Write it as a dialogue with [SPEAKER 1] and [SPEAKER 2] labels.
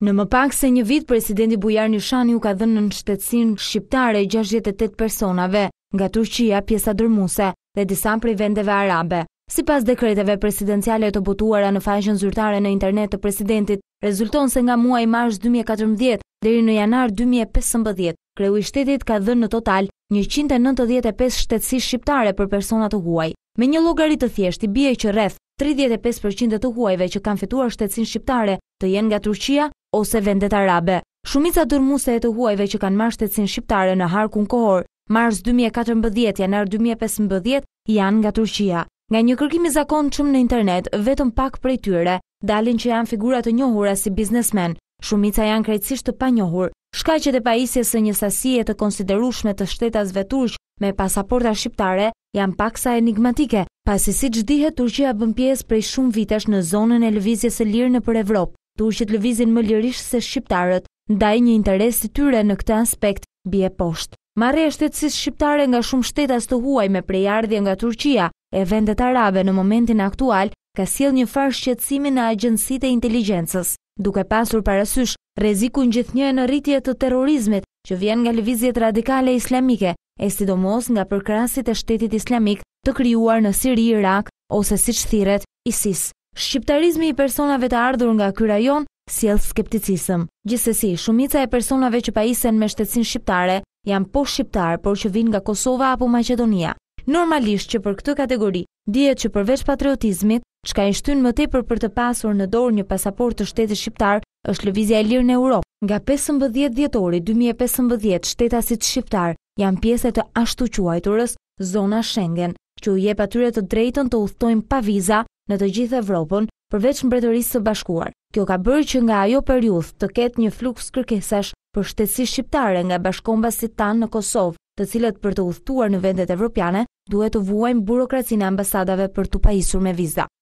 [SPEAKER 1] Në më pak se një vit, presidenti Bujar Nishani u ka dhënë në shtetësinë shqiptare 68 personave nga Turqia, pjesa dërmuese dhe disa prej vendeve arabe. Sipas dekreteve presidenciale të botuara në faqen zyrtare në internet të presidentit, rezulton se nga muaji mars 2014 deri në janar 2015, kreu i shtetit ka dhënë në total 195 shtetësi shqiptare për persona të huaj. Me një llogari të thjeshtë, i bie që rreth 35% të huajve që kanë fituar shtetësinë shqiptare të jenë nga Turqia ose vendet arabe. Shumica dërmuese e të huajve që kanë marrë shtetësinë shqiptare në harkun kohor mars 2014 janar 2015 janë nga Turqia. Nga një kërkim i zakonshëm në internet, vetëm pak prej tyre dalin që janë figura të njohura si biznesmen. Shumica janë krejtësisht të panjohur. Shkaqet e pajisjes së një sasie të konsiderueshme të shtetasve turq me pasaporta shqiptare janë paksa enigmatike, pasi siç dihet Turqia bën pjesë prej shumë vitesh në zonën e lëvizjes së lirë nëpër Evropë. Turqit lëvizin më lirisht se shqiptarët, ndaj një interesi tyre në këtë aspekt bie poshtë. Marrja e shtetësisë shqiptare nga shumë shtetas të huaj me prejardhje nga Turqia e vendet arabe në momentin aktual ka sjellë një farë shqetësimi në agjencitë e inteligjencës, duke pasur parasysh rrezikun gjithnjë në rritje të terrorizmit që vjen nga lëvizjet radikale islamike, e sidomos nga përkrahasit e shtetit islamik të krijuar në Siri, Irak ose siç thirret ISIS. Shqiptarizmi i personave të ardhur nga ky rajon sjell skepticizëm. Gjithsesi, shumica e personave që pajisen me shtetësinë shqiptare janë po shqiptar, por që vinë nga Kosova apo Maqedonia. Normalisht që për këtë kategori dihet që përveç patriotizmit, çka i shtyn më tepër për të pasur në dorë një pasaportë të shtetit shqiptar, është lëvizja e lirë në Europë. Nga 15 dhjetori 2015, shtetasit shqiptar janë pjesë të ashtu quajturës zona Schengen, që u jep atyre të drejtën të udhtojnë pa viza në të gjithë Evropën, përveç Mbretërisë së Bashkuar. Kjo ka bërë që nga ajo periudhë të ketë një fluks kërkesash për shtetësi shqiptare nga bashkombasit tanë në Kosovë, të cilët për të udhëtuar në vendet evropiane duhet të vuajnë burokracinë e ambasadave për t'u pajisur me viza.